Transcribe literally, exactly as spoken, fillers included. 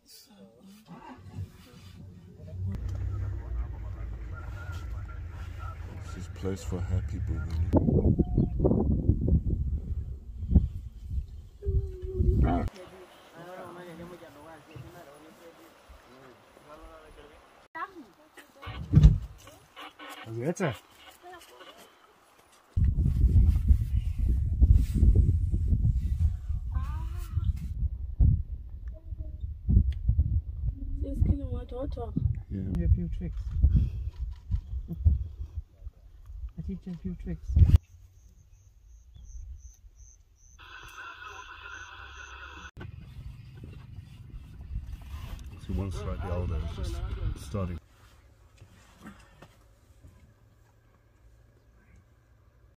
This is a place for happy people. Also jetzt? Yeah. A few tricks. I teach you a few tricks. See, one slightly older is just starting